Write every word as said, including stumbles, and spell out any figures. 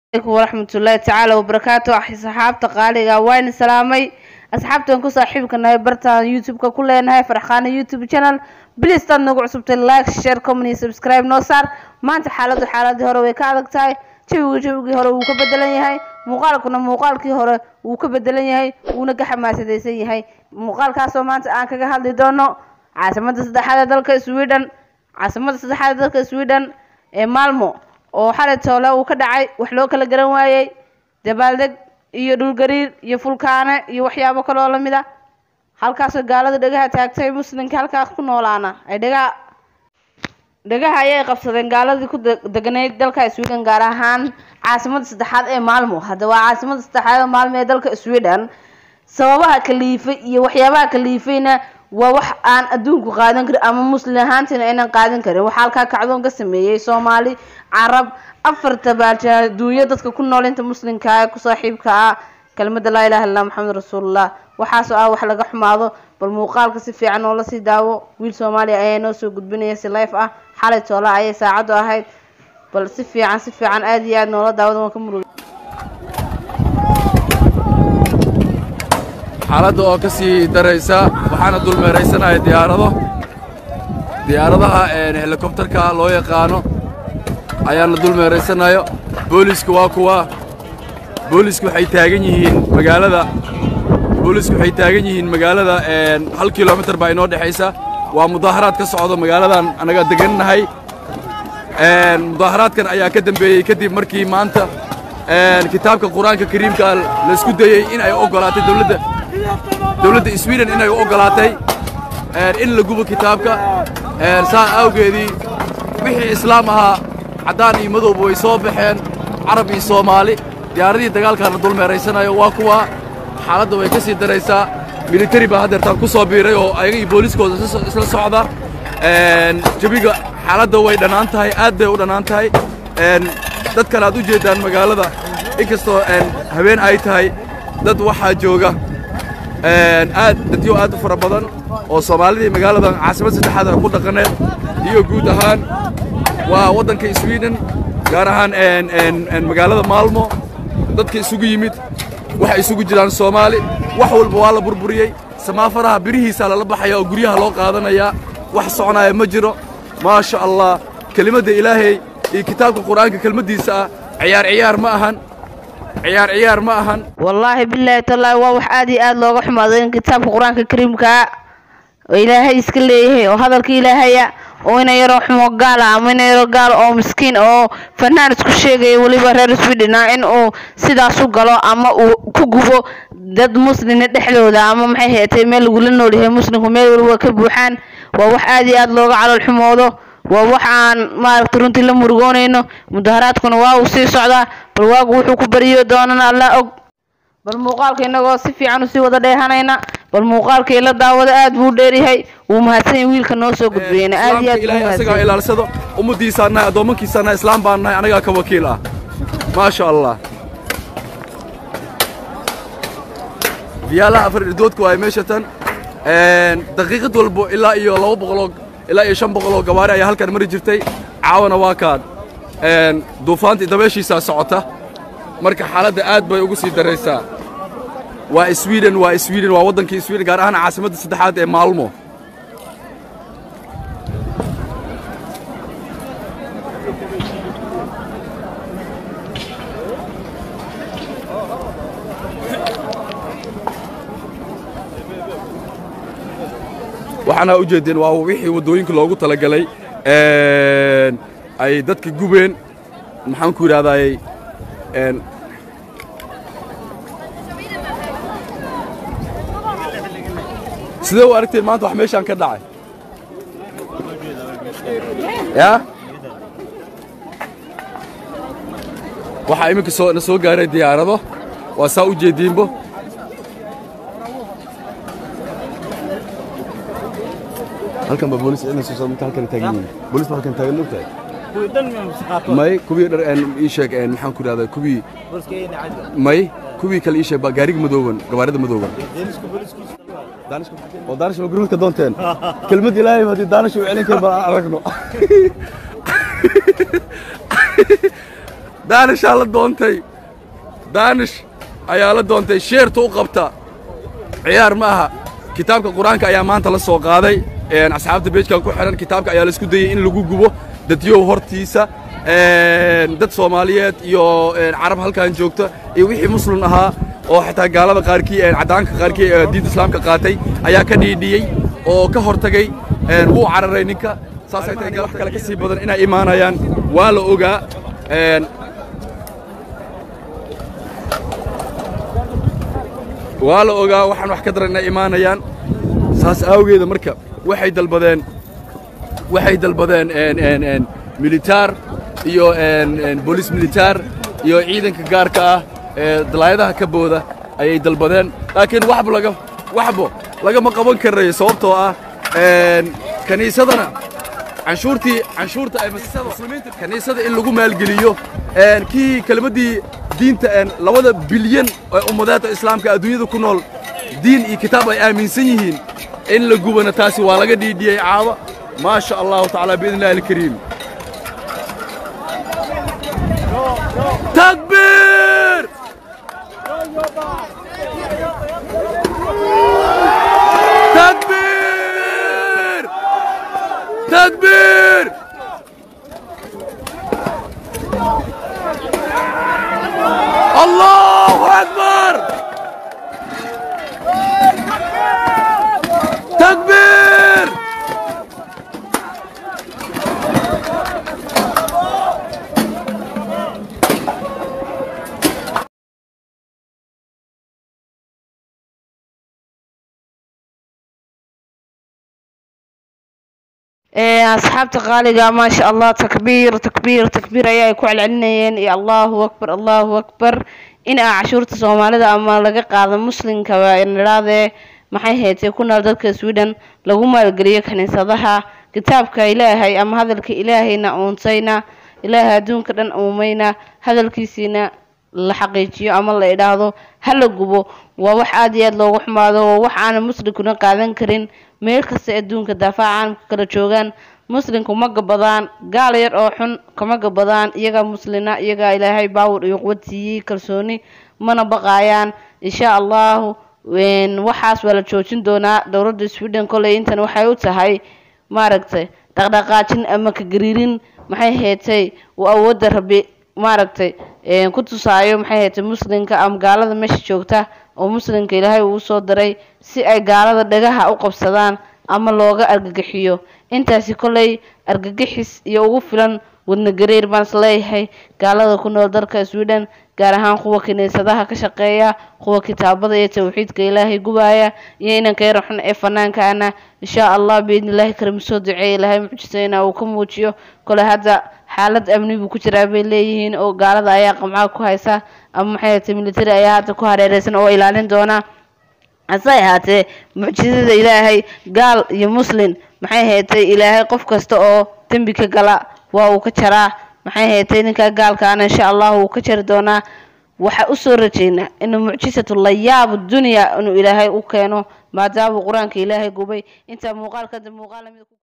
ورحمة الله تعالى وبركاته. أحي صحابة قالي وين سلامي أصحابتهم كو صاحبك إنه برتا يوتيوب ككل إنها فرحانة يوتيوب شانل بليز تنقوا عصبة اللايك شير كومني سبسكرايب نوصار ما أنت حالة حالة هروي كعدك تاي شوي شوي هرو وكبدلني هاي مقال كنا مقال كي هرو وكبدلني هاي ونجح ما سديسي هاي مقال كاسو ما أنت أنك جهال دونو عاصمة السدحة دلك سويدن عاصمة السدحة دلك سويدن مالمو oo xalatoola uu ka dhacay wax loo kala garan waayay dabaaldeg iyo dhul gariir iyo fulkaana iyo waxyaabo kale oo lamid ah halkaas gaalada dhagaha taagtay muslimka halkaas ku noolaana ay dhagaha dhagaha ay qabsadeen gaaladii ku deganayd dalka Sweden gaar ahaan caasimada saddexaad ee Malmo hadda waa caasimada saddexaad ee Malmo ee dalka Sweden sababaha kaliifay iyo waxyaabaha kaliifayna waa wax aan adduunku qaadan karin ama muslim ahaantina inaan qaadan karin waxa halka kacdoon ka sameeyay Soomaali عرب أفرت باجا دوية دتك كل نوع أنت مسلم كا كصاحب كا كلمة لا إله إلا الله محمد رسول الله وحاسو أو حلقة حماضة بالمقال كسفي عنه ولا سيداو ويل سومالي أي ناس وجود بني سلايف أه حالة ولا أي ساعة هاي بالسفي عن سفي عن أدي عن ولا داود ما كمرو حالة أو كسي دريسة وحنا دول مريسنا ديارة ديارة هليكوبتر كا لو يقانو ayaan la dul meereysanayo booliisku waa kuwa booliisku waxay taagan yihiin magaalada booliisku waxay taagan yihiin magaalada een hal kiiloomitir baa inoo dhaxaysa waa mudaharaad ka socdo magaaladan anaga degannahay een mudaharaadkan ayaa ka dambeeyay kadib markii maanta een kitaabka quraanka kariimka la isku dayay in ay ogolaatay dawladda dawladda Sweden in ay ogolaatay een in la gubo kitaabka een saa awgeedii wixii islaam ahaa عدان يمدو بوي صوبحين عربي صومالي دياردي دغال كان دول ميريسنايو waa kuwa xaaladda way ka sii dareysaa military ba hadeertaan ku soo biiray oo ayaga booliiskooda isla socda een jabiga xaaladda way dhanaan tahay aad bay u dhanaan tahay een dad kale aad u jeedaan magaalada inkastoo een habeen ay tahay dad waxa jooga een aad dadyo aad u fara badan oo Soomaalida magaalada caasimada saddexaad ku dhaqaneed iyo guud ahaan waa wadanka Sweden gaar ahaan een een een magaalada Malmo dadka isugu yimid waxa isugu jiraan Soomaali wax walba waa la burburiyay samaafaraha birihiisa la baxaya oo guryaha loo qaadanaya wax soconaya ma jiro ma sha Allah kelimada Ilaahay iyo kitaabka Quraanka kelmadiisa ciyaar ciyaar ma ahan ciyaar ciyaar ma ahan wallahi billahi taala waa wax aad iyo aad looga xumaaday in kitaabka Quraanka Kariimka Ilaahay iska leeyahay oo hadalka Ilaahay oo inay yaro xumo gaal ama inay yaro gaal oo miskiin oo fanaan isku sheegay waliba reer Sweden in uu sidaas u galo ama uu ku gubo dad muslim dhexdooda ama maxay heetay meel lagu la nool yahay muslimku meel walba ka buuxaan waa wax aad iyo aad looga calool xumoodo waa waxaan maaragtay runtii la murugoonayno mudaharaadkuna waa uu sii socdaa bal waagu wuxuu ku bariyo doonana Allah og bal muuqaalka inagoo si fiican u sii wada dheehanayna bal muuqaalka ila daawada aad buu dheerihay uu mahadsan wiilka noo soo gudbiyeen aad iyo aad ilaahay asaga ilaalsado umadiisana adoomankiisana islaam baan nahay anaga ka wakiil ah ma sha Allah diyaala afar doodku ay meeshatan een daqiiqad walbo ilaa iyo laba boqol ilaa iyo shan boqol gawaari ay halkan mari jirtay caawana waa kaan een duufaanti dabeeshiisa socota marka xaaladda aad bay ugu sii dareysaa waa Sweden waa Sweden waa wadanka Sweden gaar ahaan caasimada saddexaad ee Malmo waxana u jeedin waa wixii wadooyinka loogu talagalay een ay dadka gubeen maxaan ku yiraahdaa een sidoo aragtay maanta wax meeshan ka dhacay ya waxa imika soo na soo gaaray diyaarado waa saa u jeedinbo halkan ba booliis inay soo soo halkan taagan booliis halkan taagan nugtay may kubii dhar aan ii sheeg aan maxaan ku raadayay kubii may kubii kale ii sheeg ba gaariga madooban gawaarida madooban دانش ودانش لو جروت كدونتين كلمة إلهي ما دي دانش وعلين كل ما أركنه دانش على دونتي دانش أيا دونتي شير توقبتا عيار معها كتابك القرآن كأيام ما أنت لسه قاضي إن أصحاب البيت كانوا كحرن كتابك أيا لسه كدي إن لجو جبوا دتيو هرتيسا دت صوماليات يو عرب هالكان جوكتا يوحي مسلمها أو حتى قالوا قاركي عدانك قاركي دين الإسلام كقاتي أيا كدي دي أو كهرتجي هو عررينيكا ساسا تيجي واحد كلا كسي بدن إنا إيمانا يان ولا أوجا ولا أوجا وحن واحد كدر إنا إيمانا يان ساس أوجي ذا مركب واحد البدن واحد البدن إن إن إن ميليتار يو إن إن بوليس ميليتار يو عيدن كجاركا دلايدا كبودا أي البدن لكن وحب لقى وحبه لقى ما قبل كريه صوبته إن كنيسة عشورتي عشورتي أي مسلمين كنيسة اللي جو مالجليو إن كي كلمة دي دين تأن لوذا بليون أمودات الإسلام كأدوية كنول دين كتاب أي آمين سنين إن اللي جو بنتاسي ولا دي دي عاوة ما شاء الله تعالى بإذن الله الكريم تكبير تكبير تكبير الله أكبر تكبير أصحابتي غالية ما شاء الله تكبير تكبير تكبير أيها كوع عنين يا الله أكبر الله أكبر إن عشورة الصومالية أما لقى قاعدة مسلم كوائن راضي maxay heetay ku nool dadka Sweden lagu maalgeliyo kaniisadaha kitaabka Ilaahay ama hadalka Ilaahayna uuntayna Ilaahay adduunka dhan uumayna hadalkiisina la xaqiijiyo ama la ilaahdo hal gubo waa wax aad iyo aad loogu xumaado oo wax aan muslimkuna qaadan karin meel kasta adduunka dafaacan kala joogan muslimku ma gabadaan gaal yar oo xun kama gabadaan iyaga muslina iyaga Ilaahay baawur iyo quwad siiyay kalsooni mana baqayaan insha Allah وين وحاس ولا تشوفين دونا دورة السويدن كله إنتن وحيو تهاي ماركتي تقدقاتين أما كجريرين محي هيتي وأود ربي ماركتي كنت صايم محي هيتي مسلم كأم قالة مش شوكته ومسلم كلهاي وصدري سي أي قالة دجاها أوقف صدان أما لوجا أرجحيو أنت سيكولي أرجحيس يوقفلن والنجرير بانسليهاي قالة كنا درك السويدن gaar ahaan kuwa kaniisadaha ka shaqeeya kuwa kitaabada iyo tawxiidka Ilaahay gubaya iyo inanka yar xun ee fanaankaana insha Allah biidnilaahi karim soo duceey Ilaahay muujisayna uu ka muujiyo kale hada xaalad amni buu ku jiraa bay leeyihiin oo gaalada ayaa qamca ku haysa ama maxay tahay military ayaa hada ku hareeraysan oo ilaalin doona asay haatee muujisada Ilaahay gaal iyo muslim maxay heetay Ilaahay qof kasta oo dambi ka gala waa uu ka jaraa maxay heetay ninka gaalka ana insha Allah uu ka jari doona waxa u soo rajeynaa inuu muujisatu la yaab dunya inuu Ilaahay u keeno maadaama quraanka Ilaahay gubay inta muuqaalka muuqaal